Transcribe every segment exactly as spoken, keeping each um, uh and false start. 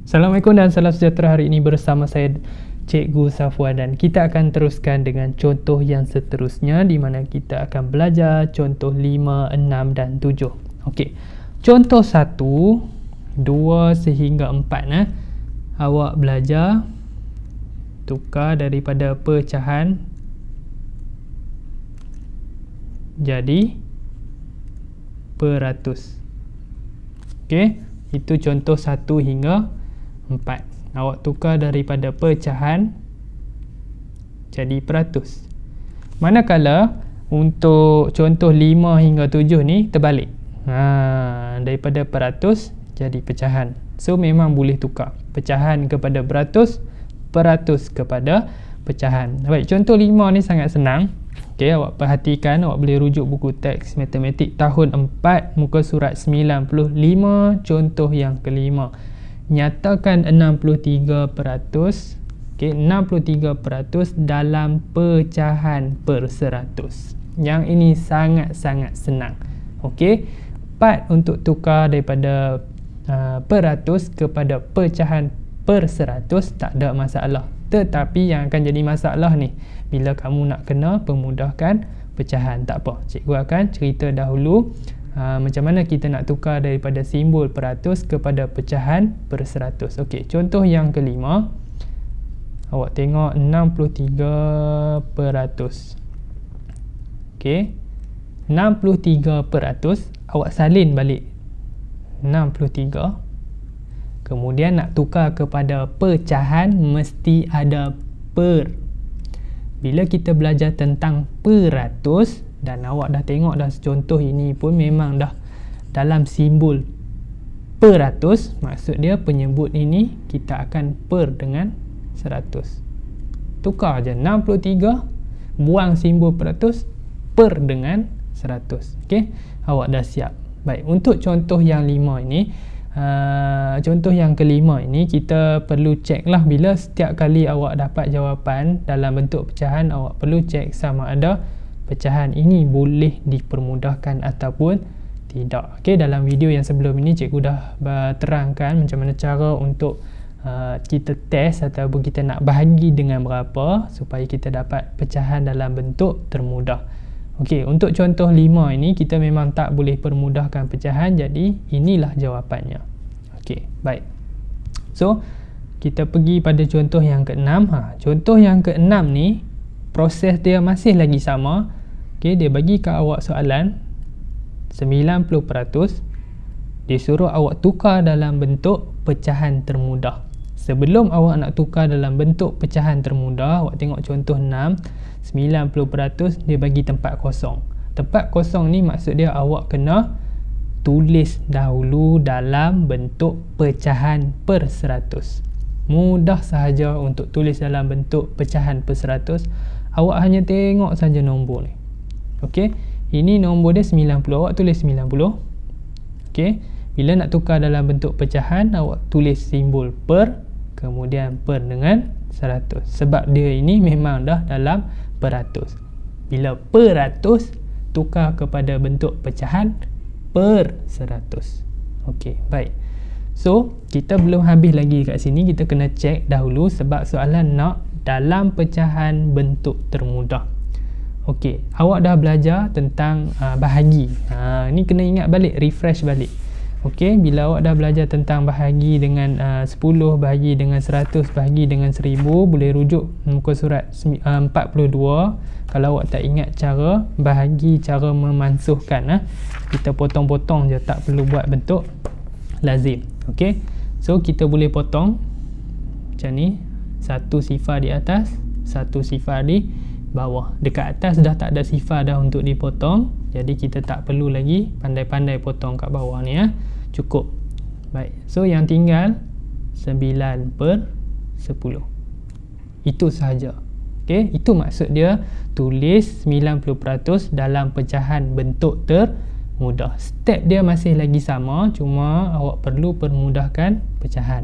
Assalamualaikum dan salam sejahtera. Hari ini bersama saya Cikgu Safwan dan kita akan teruskan dengan contoh yang seterusnya di mana kita akan belajar contoh lima, enam dan tujuh. Okey. Contoh satu, dua sehingga empat nah. Awak belajar tukar daripada pecahan jadi peratus. Okey, itu contoh satu hingga empat. Awak tukar daripada pecahan jadi peratus. Manakala untuk contoh lima hingga tujuh ni terbalik. Ha, daripada peratus jadi pecahan. So memang boleh tukar pecahan kepada peratus, peratus kepada pecahan. Baik, contoh lima ni sangat senang. Okey, awak perhatikan, awak boleh rujuk buku teks matematik tahun empat muka surat sembilan puluh lima, contoh yang kelima. Nyatakan enam puluh tiga peratus, okay, enam puluh tiga peratus dalam pecahan per seratus. Yang ini sangat-sangat senang. Okey, empat untuk tukar daripada uh, peratus kepada pecahan per seratus tak ada masalah. Tetapi yang akan jadi masalah ni bila kamu nak kena pemudahkan pecahan. Tak apa, cikgu akan cerita dahulu Uh, macam mana kita nak tukar daripada simbol peratus kepada pecahan per seratus. Okey, contoh yang kelima. Awak tengok enam puluh tiga peratus. Okey, enam puluh tiga peratus. Awak salin balik enam puluh tiga. Kemudian nak tukar kepada pecahan mesti ada per. Bila kita belajar tentang peratus, dan awak dah tengok dah contoh ini pun memang dah dalam simbol peratus, maksud dia penyebut ini kita akan per dengan seratus. Tukar je enam puluh tiga, buang simbol peratus, per dengan seratus. Okey, awak dah siap. Baik, untuk contoh yang lima ini, uh, contoh yang kelima ini kita perlu cek lah. Bila setiap kali awak dapat jawapan dalam bentuk pecahan, awak perlu cek sama ada pecahan ini boleh dipermudahkan ataupun tidak. Okey, dalam video yang sebelum ini cikgu dah terangkan macam mana cara untuk uh, kita test ataupun kita nak bahagi dengan berapa supaya kita dapat pecahan dalam bentuk termudah. Okey, untuk contoh lima ini kita memang tak boleh permudahkan pecahan, jadi inilah jawapannya. Okey, baik. So, kita pergi pada contoh yang keenam. Ha, contoh yang keenam ni proses dia masih lagi sama. Okey, dia bagi ke awak soalan sembilan puluh peratus. Dia suruh awak tukar dalam bentuk pecahan termudah. Sebelum awak nak tukar dalam bentuk pecahan termudah, awak tengok contoh enam, sembilan puluh peratus dia bagi tempat kosong. Tempat kosong ni maksud dia awak kena tulis dahulu dalam bentuk pecahan per seratus. Mudah sahaja untuk tulis dalam bentuk pecahan per seratus. Awak hanya tengok saja nombor ni. Okey, ini nombor dia sembilan puluh, awak tulis sembilan puluh. Okey, bila nak tukar dalam bentuk pecahan, awak tulis simbol per, kemudian per dengan seratus. Sebab dia ini memang dah dalam peratus. Bila peratus, tukar kepada bentuk pecahan per seratus. Okey, baik. So, kita belum habis lagi kat sini, kita kena cek dahulu sebab soalan nak dalam pecahan bentuk termudah. Okey, awak dah belajar tentang uh, bahagi. Ha, ni kena ingat balik, refresh balik. Okey, bila awak dah belajar tentang bahagi dengan uh, sepuluh, bahagi dengan seratus, bahagi dengan seribu, boleh rujuk muka surat uh, empat puluh dua. Kalau awak tak ingat cara bahagi, cara memansuhkan, uh, kita potong-potong je, tak perlu buat bentuk lazim. Okey, so kita boleh potong macam ni. Satu sifar di atas, satu sifar di bawah. Dekat atas dah tak ada sifar dah untuk dipotong, jadi kita tak perlu lagi pandai-pandai potong kat bawah ni ya. Cukup. Baik, so yang tinggal sembilan per sepuluh. Itu sahaja. Okey, itu maksud dia tulis sembilan puluh peratus dalam pecahan bentuk termudah. Step dia masih lagi sama, cuma awak perlu permudahkan pecahan.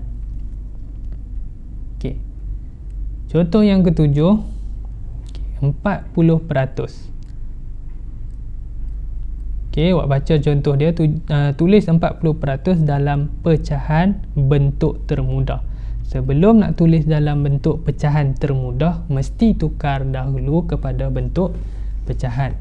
Okey, contoh yang ketujuh, empat puluh peratus. Okey, awak baca contoh dia tu, uh, tulis empat puluh peratus dalam pecahan bentuk termudah. Sebelum nak tulis dalam bentuk pecahan termudah, mesti tukar dahulu kepada bentuk pecahan.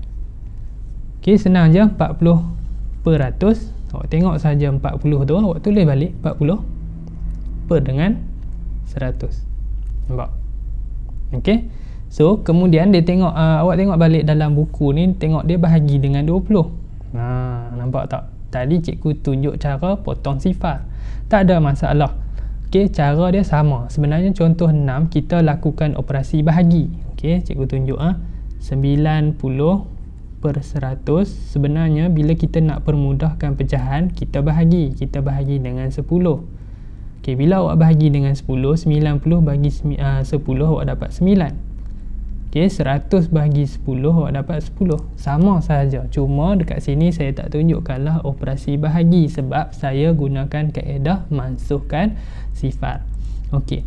Okey, senang je, empat puluh peratus. Awak tengok saja empat puluh tu, awak tulis balik empat puluh per dengan seratus. Nampak? Okey. So, kemudian dia tengok, uh, awak tengok balik dalam buku ni, tengok dia bahagi dengan dua puluh. Ha, nampak tak? Tadi cikgu tunjuk cara potong sifar. Tak ada masalah. Okey, cara dia sama. Sebenarnya contoh enam kita lakukan operasi bahagi. Okey, cikgu tunjuk ah. Ha? sembilan puluh per seratus. Sebenarnya bila kita nak permudahkan pecahan, kita bahagi. Kita bahagi dengan sepuluh. Okey, bila awak bahagi dengan sepuluh, sembilan puluh bagi uh, sepuluh awak dapat sembilan. Okey, seratus bagi sepuluh awak dapat sepuluh. Sama sahaja. Cuma dekat sini saya tak tunjukkanlah operasi bahagi sebab saya gunakan kaedah mansuhkan sifar. Okey.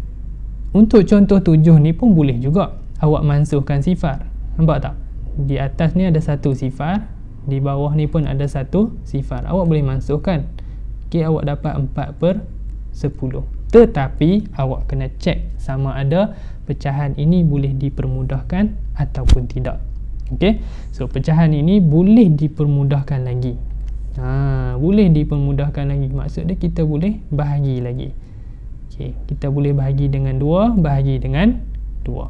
Untuk contoh tujuh ni pun boleh juga awak mansuhkan sifar. Nampak tak? Di atas ni ada satu sifar, di bawah ni pun ada satu sifar. Awak boleh mansuhkan. Okey, awak dapat empat per sepuluh. Tetapi awak kena cek sama ada pecahan ini boleh dipermudahkan ataupun tidak. Okey, so pecahan ini boleh dipermudahkan lagi. Ha, boleh dipermudahkan lagi. Maksud dia kita boleh bahagi lagi. Okey, kita boleh bahagi dengan dua, bahagi dengan dua.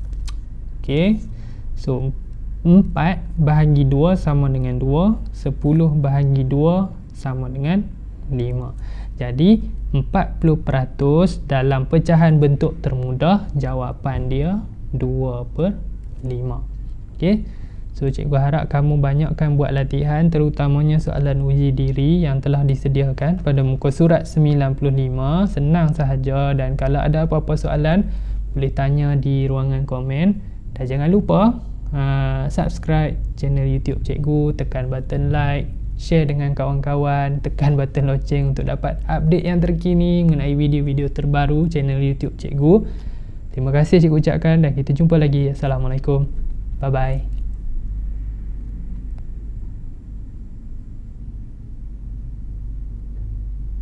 Okey, so empat bahagi dua sama dengan dua, sepuluh bahagi dua sama dengan lima. Jadi empat puluh peratus dalam pecahan bentuk termudah, jawapan dia dua per lima. Okey. So cikgu harap kamu banyakkan buat latihan, terutamanya soalan uji diri yang telah disediakan pada muka surat sembilan puluh lima. Senang sahaja, dan kalau ada apa-apa soalan boleh tanya di ruangan komen. Dan jangan lupa uh, subscribe channel YouTube cikgu, tekan button like, share dengan kawan-kawan, tekan button loceng untuk dapat update yang terkini mengenai video-video terbaru channel YouTube cikgu. Terima kasih cikgu ucapkan dan kita jumpa lagi. Assalamualaikum. Bye bye.